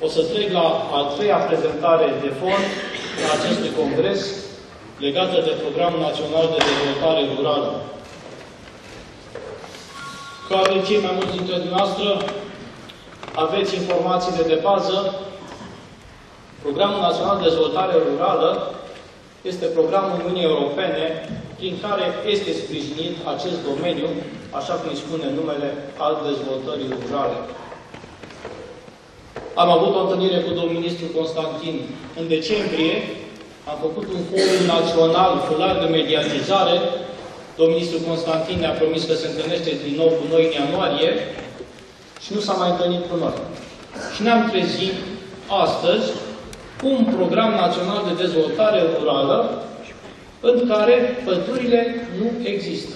O să trec la a treia prezentare de fond a acestui congres legată de Programul Național de Dezvoltare Rurală. Probabil cei mai mulți dintre dumneavoastră aveți informațiile de bază. Programul Național de Dezvoltare Rurală este programul Uniunii Europene prin care este sprijinit acest domeniu, așa cum îi spune numele, al dezvoltării rurale. Am avut o întâlnire cu domnul ministru Constantin în decembrie, am făcut un forum național cu largă mediatizare. Domnul ministru Constantin ne-a promis că se întâlnește din nou cu noi în ianuarie și nu s-a mai întâlnit cu noi. Și ne-am trezit astăzi cu un program național de dezvoltare rurală în care pădurile nu există.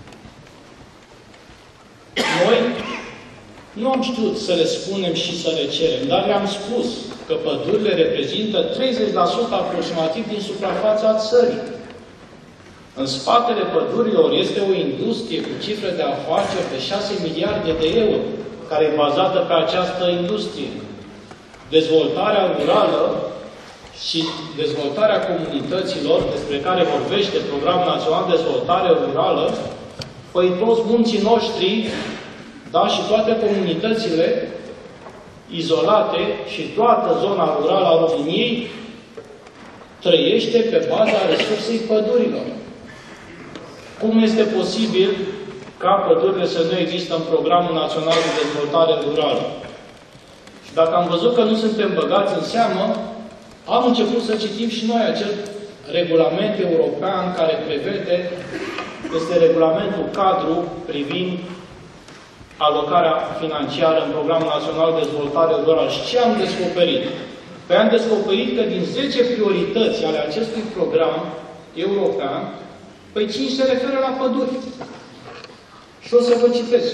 Noi nu am știut să le spunem și să le cerem, dar le-am spus că pădurile reprezintă 30% aproximativ din suprafața țării. În spatele pădurilor este o industrie cu cifre de afaceri de 6 miliarde de euro, care e bazată pe această industrie. Dezvoltarea rurală și dezvoltarea comunităților, despre care vorbește Programul Național de Dezvoltare Rurală, păi toți munții noștri, da, și toate comunitățile izolate și toată zona rurală a României trăiește pe baza resursei pădurilor. Cum este posibil ca pădurile să nu există în Programul Național de Dezvoltare Rurală? Și dacă am văzut că nu suntem băgați în seamă, am început să citim și noi acel regulament european care prevede, este regulamentul cadru privind alocarea financiară în Programul Național de Dezvoltare Rurală. Și ce am descoperit? Păi am descoperit că din 10 priorități ale acestui program european, păi 5 se referă la păduri. Și o să vă citesc.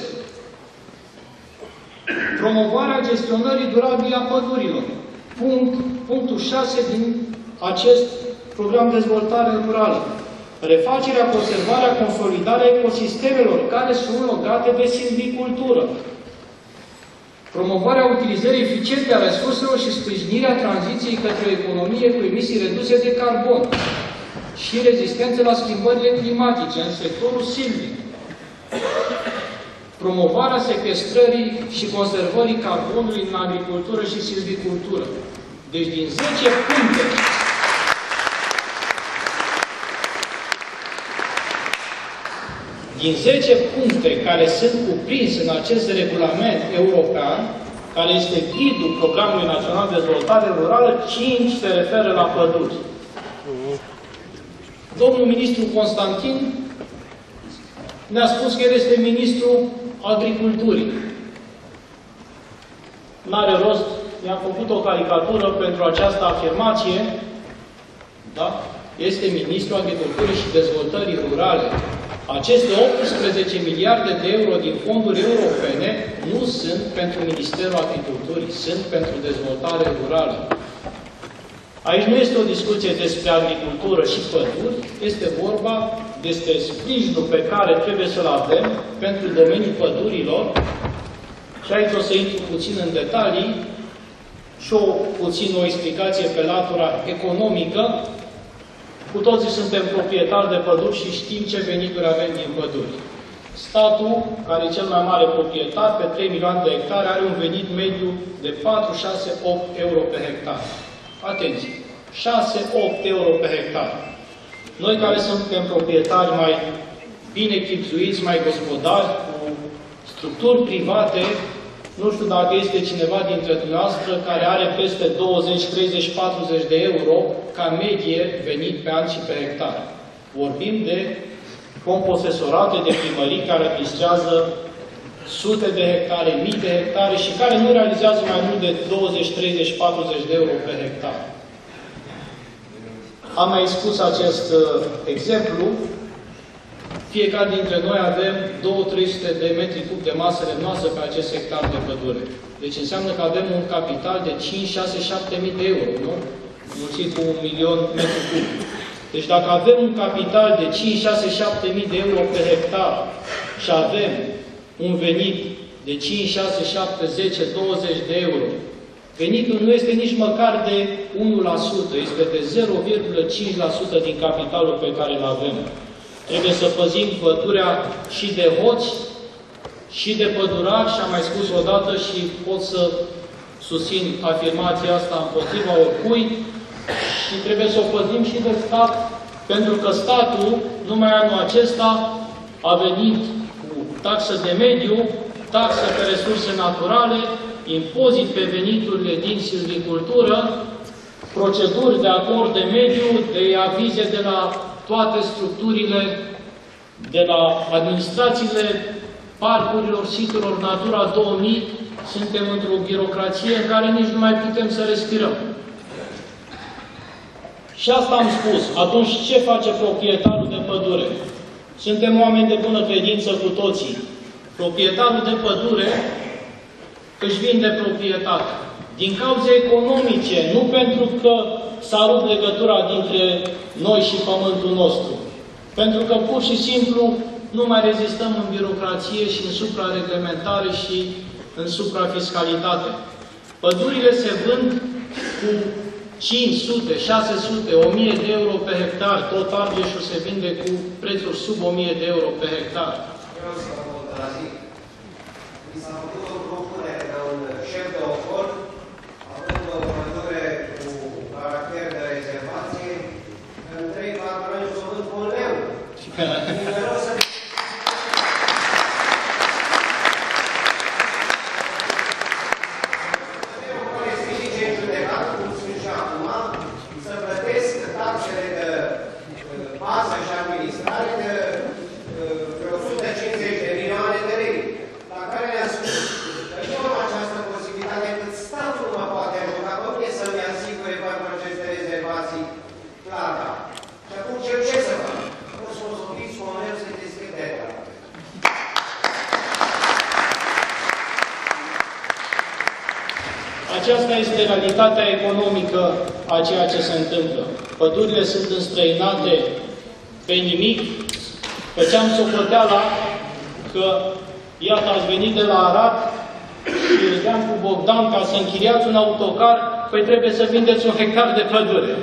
Promovarea gestionării durabile a pădurilor. Punctul 6 din acest program de dezvoltare rurală. Refacerea, conservarea, consolidarea ecosistemelor care sunt legate de silvicultură. Promovarea utilizării eficiente a resurselor și sprijinirea tranziției către o economie cu emisii reduse de carbon și rezistență la schimbările climatice în sectorul silvic. Promovarea sequestrării și conservării carbonului în agricultură și silvicultură. Deci din 10 puncte din 10 puncte care sunt cuprinse în acest regulament european, care este ghidul Programului Național de Dezvoltare Rurală, 5 se referă la păduri. Domnul ministru Constantin ne-a spus că el este ministrul Agriculturii. N-are rost, i-am făcut o caricatură pentru această afirmație, da? Este ministrul Agriculturii și Dezvoltării Rurale. Aceste 18 miliarde de euro din fonduri europene nu sunt pentru Ministerul Agriculturii, sunt pentru dezvoltare rurală. Aici nu este o discuție despre agricultură și păduri, este vorba despre sprijinul pe care trebuie să-l avem pentru domeniul pădurilor. Și aici o să intru puțin în detalii și puțin o explicație pe latura economică. Cu toții suntem proprietari de păduri și știm ce venituri avem din păduri. Statul, care e cel mai mare proprietar, pe 3 milioane de hectare, are un venit mediu de 4, 6, 8 euro pe hectar. Atenție! 6-8 euro pe hectar. Noi care suntem proprietari mai bine chipzuiți, mai gospodari, cu structuri private, nu știu dacă este cineva dintre dumneavoastră care are peste 20, 30, 40 de euro ca medie venit pe an și pe hectar. Vorbim de composesorate, de primării care administrează sute de hectare, mii de hectare și care nu realizează mai mult de 20, 30, 40 de euro pe hectar. Am mai spus acest exemplu. Fiecare dintre noi avem 200-300 de metri cub de masă lemnoasă pe acest hectar de pădure. Deci înseamnă că avem un capital de 5, 6, 7 mii de euro, nu? Mulțit cu 1 milion metri cub. Deci dacă avem un capital de 5, 6, 7 mii de euro pe hectar și avem un venit de 5, 6, 7, 10, 20 de euro Venitul nu este nici măcar de 1%, este de 0,5% din capitalul pe care îl avem. Trebuie să păzim pădurea și de hoți, și de pădurari, și am mai spus odată și pot să susțin afirmația asta împotriva oricui, și trebuie să o păzim și de stat, pentru că statul, numai anul acesta, a venit cu taxă de mediu, taxă pe resurse naturale, impozit pe veniturile din silvicultură, proceduri de acord de mediu, de avize de la toate structurile, de la administrațiile parcurilor, siturilor Natura 2000, suntem într-o birocrație în care nici nu mai putem să respirăm. Și asta am spus. Atunci ce face proprietarul de pădure? Suntem oameni de bună credință cu toții. Proprietarul de pădure își vinde proprietatea. Din cauze economice, nu pentru că s-a rupt legătura dintre noi și pământul nostru. Pentru că pur și simplu nu mai rezistăm în birocrație și în suprareglementare și în suprafiscalitate. Pădurile se vând cu 500, 600, 1000 de euro pe hectar. Tot Argeșul se vinde cu prețuri sub 1000 de euro pe hectar. Vreau să vă contrazic. Mi s-a făcut o propunere de un șef de ocol, având o pădure cu caracter de rezervație, în 3-4 ani să o vând cu un leu. Să plătesc taxele de bază și administrare de 150 de milioane de lei, la care le-a spus că nu am această posibilitate, cât statul mă poate ajuta pe mine să-mi asigure pentru aceste rezervații plata. Și atunci eu ce să fac? Nu să mă sofiți cu omerul să deschid de la. Aceasta este realitatea economică a ceea ce se întâmplă. Pădurile sunt înstrăinate pe nimic. Făceam socoteala că, iată, ați venit de la Arad și vedeam cu Bogdan ca să închiriați un autocar, păi trebuie să vindeți un hectar de pădure.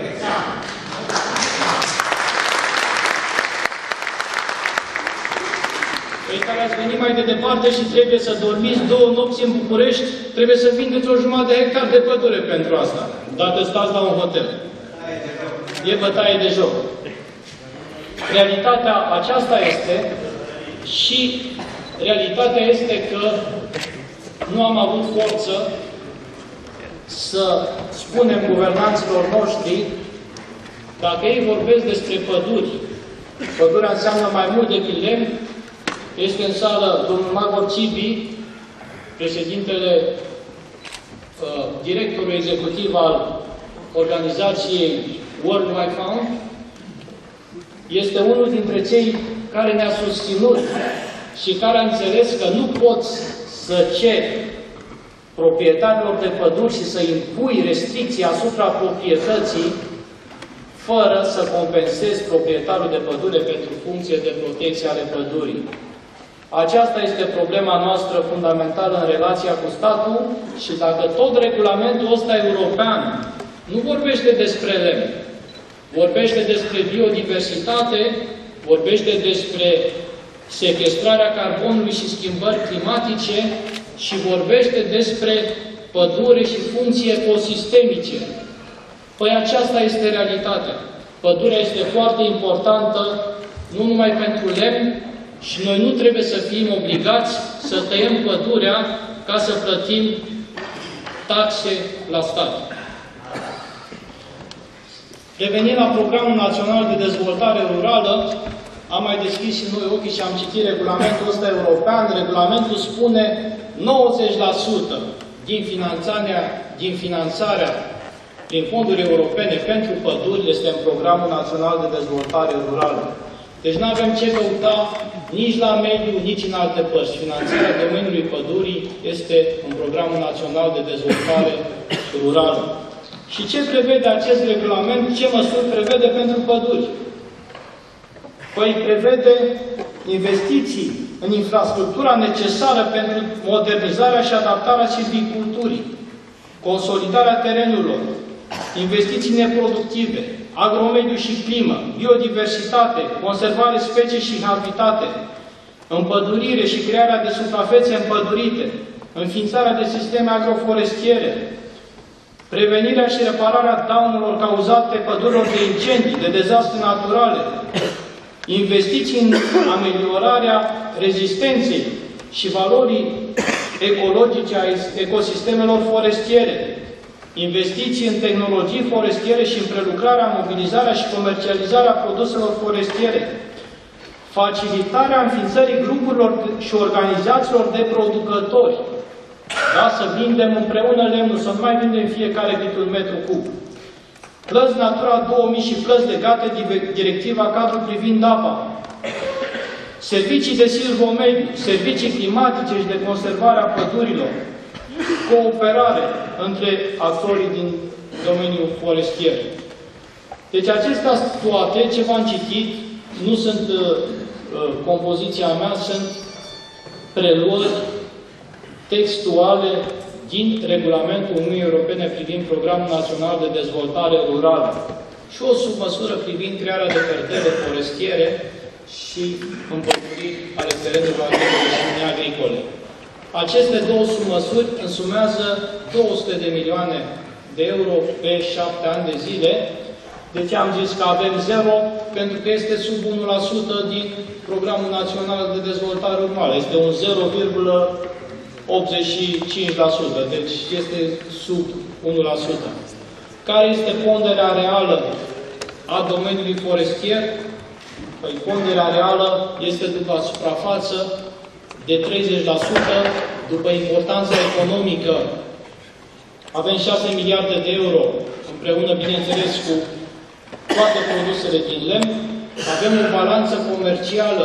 Cei care ați venit mai de departe și trebuie să dormiți 2 nopți în București, trebuie să vindeți o jumătate de hectar de pădure pentru asta, dacă stați la un hotel. E bătaie de joc. Realitatea aceasta este și realitatea este că nu am avut forță să spunem guvernanților noștri, dacă ei vorbesc despre păduri, pădurea înseamnă mai mult decât lemn. Este în sală domnul Magor Cibi, președintele, directorul executiv al organizației World Wide Fund. Este unul dintre cei care ne-a susținut și care a înțeles că nu poți să ceri proprietarilor de păduri și să impui restricții asupra proprietății fără să compensezi proprietarul de pădure pentru funcție de protecție ale pădurii. Aceasta este problema noastră fundamentală în relația cu statul și dacă tot regulamentul ăsta european nu vorbește despre lemn, vorbește despre biodiversitate, vorbește despre sequestrarea carbonului și schimbări climatice și vorbește despre pădure și funcții ecosistemice. Păi aceasta este realitatea. Pădurea este foarte importantă, nu numai pentru lemn, și noi nu trebuie să fim obligați să tăiem pădurea ca să plătim taxe la stat. Revenind la Programul Național de Dezvoltare Rurală, am mai deschis și noi ochii și am citit regulamentul ăsta european. Regulamentul spune 90% din finanțarea prin fonduri europene pentru păduri este în Programul Național de Dezvoltare Rurală. Deci nu avem ce căuta nici la mediu, nici în alte părți. Finanțarea domeniului pădurii este în Programul Național de Dezvoltare Rurală. Și ce prevede acest regulament? Ce măsuri prevede pentru păduri? Păi prevede investiții în infrastructura necesară pentru modernizarea și adaptarea silviculturii, consolidarea terenurilor, investiții neproductive, agromediu și climă, biodiversitate, conservare specii și habitate, împădurire și crearea de suprafețe împădurite, înființarea de sisteme agroforestiere, prevenirea și repararea daunelor cauzate pădurilor de incendii, de dezastre naturale, investiții în ameliorarea rezistenței și valorii ecologice a ecosistemelor forestiere, investiții în tehnologii forestiere și în prelucrarea, mobilizarea și comercializarea produselor forestiere, facilitarea înființării grupurilor și organizațiilor de producători, da? Să vindem împreună lemnul, să nu mai vindem fiecare câte un metru cub. Plăți Natura 2000 și plăți legate de directiva cadru privind apa. Servicii de silvomediu, servicii climatice și de conservare a pădurilor. Cooperare între actorii din domeniul forestier. Deci acestea toate, ce v-am citit, nu sunt compoziția mea, sunt preluări textuale din Regulamentul Uniunii Europene privind Programul Național de Dezvoltare Rurală și o submăsură privind crearea de cartiere forestiere și împăduriri ale terenurilor agricole. Aceste două submăsuri însumează 200 de milioane de euro pe 7 ani de zile. De ce am zis că avem 0? Pentru că este sub 1% din Programul Național de Dezvoltare Rurală. Este un 0,85%. Deci este sub 1%. Care este ponderea reală a domeniului forestier? Păi ponderea reală este după suprafață de 30%, după importanța economică. Avem 6 miliarde de euro, împreună, bineînțeles, cu toate produsele din lemn. Avem o balanță comercială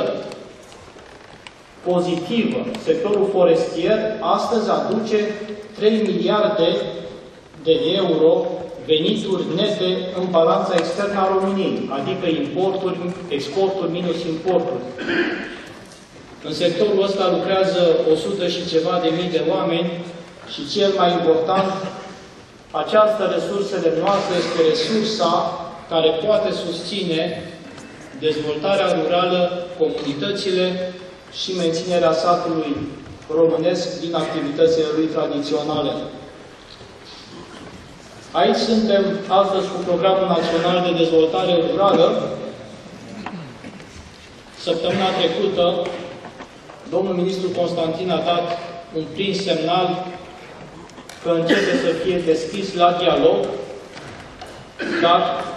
pozitivă. Sectorul forestier astăzi aduce 3 miliarde de euro venituri nete în balanța externă a României, adică importuri, exporturi minus importuri. În sectorul ăsta lucrează 100 și ceva de mii de oameni și cel mai important, această resursă lemnoasă este resursa care poate susține dezvoltarea rurală, comunitățile și menținerea satului românesc din activitățile lui tradiționale. Aici suntem astăzi cu Programul Național de Dezvoltare Rurală. Săptămâna trecută, domnul ministru Constantin a dat un prim semnal că începe să fie deschis la dialog, dar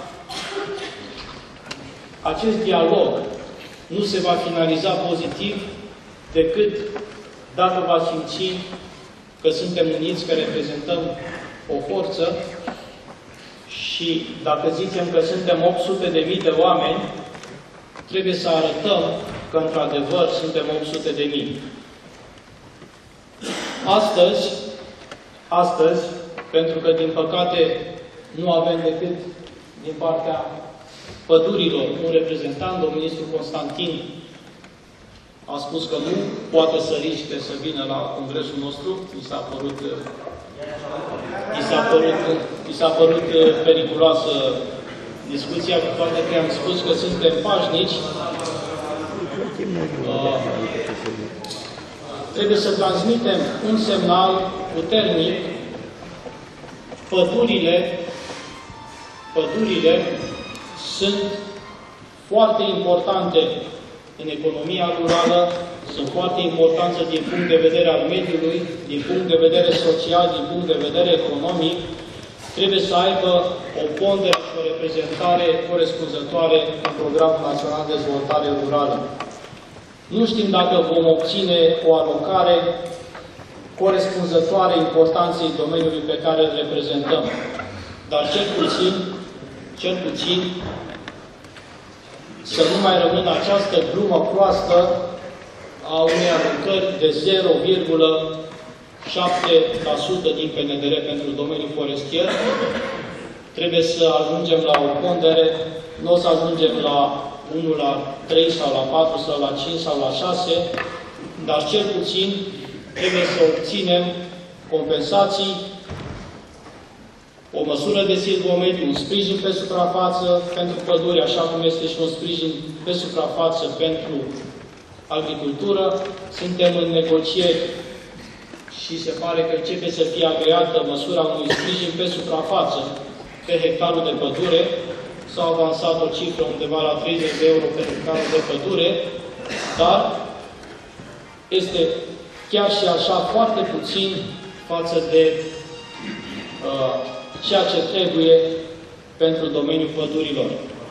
acest dialog nu se va finaliza pozitiv decât dacă va simți că suntem uniți, că reprezentăm o forță și dacă zicem că suntem 800.000 de oameni, trebuie să arătăm că într-adevăr suntem 800.000. Astăzi, pentru că din păcate nu avem decât din partea pădurilor un reprezentant, domnul ministru Constantin a spus că nu poate să riște să vină la congresul nostru, i s-a părut periculoasă discuția, cu toate că am spus că suntem pașnici. Trebuie să transmitem un semnal puternic. Pădurile sunt foarte importante în economia rurală, sunt foarte importante din punct de vedere al mediului, din punct de vedere social, din punct de vedere economic. Trebuie să aibă o pondere și o reprezentare corespunzătoare în Programul Național de Dezvoltare Rurală. Nu știm dacă vom obține o alocare corespunzătoare importanței domeniului pe care îl reprezentăm. Dar cel puțin, să nu mai rămână această glumă proastă a unei alocări de 0,7% din PNDR pentru domeniul forestier. Trebuie să ajungem la o pondere, nu o să ajungem la 1 la 3 sau la 4 sau la 5 sau la 6, dar cel puțin trebuie să obținem compensații o măsură de silvomediu, un sprijin pe suprafață pentru pădure, așa cum este și un sprijin pe suprafață pentru agricultură. Suntem în negocieri și se pare că începe să fie agreată măsura unui sprijin pe suprafață pe hectarul de pădure. S-a avansat o cifră undeva la 30 de euro pe hectarul de pădure, dar este chiar și așa foarte puțin față de ceea ce trebuie pentru domeniul pădurilor.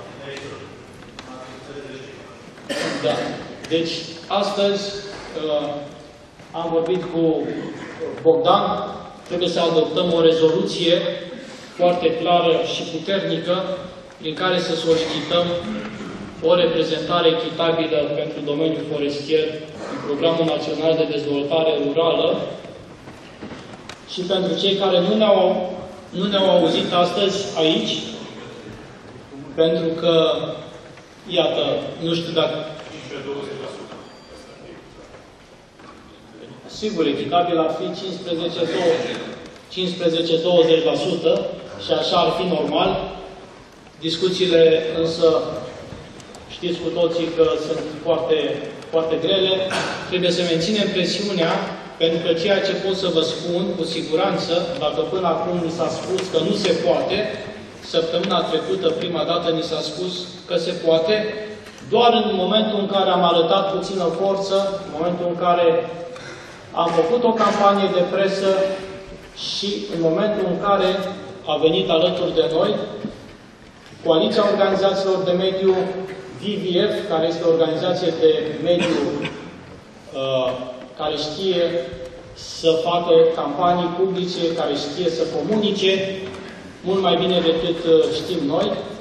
Da. Deci, astăzi am vorbit cu Bogdan, trebuie să adoptăm o rezoluție foarte clară și puternică prin care să solicităm o reprezentare echitabilă pentru domeniul forestier în Programul Național de Dezvoltare Rurală și pentru cei care nu ne-au auzit astăzi aici, pentru că, iată, nu știu dacă... Sigur, echitabil ar fi 15-20% și așa ar fi normal. Discuțiile însă, știți cu toții că sunt foarte, foarte grele. Trebuie să menținem presiunea, pentru că ceea ce pot să vă spun cu siguranță, dacă până acum ni s-a spus că nu se poate, săptămâna trecută, prima dată, ni s-a spus că se poate, doar în momentul în care am arătat puțină forță, în momentul în care am făcut o campanie de presă și în momentul în care a venit alături de noi Coaliția Organizațiilor de Mediu WWF, care este o organizație de mediu care știe să facă campanii publice, care știe să comunice mult mai bine decât știm noi.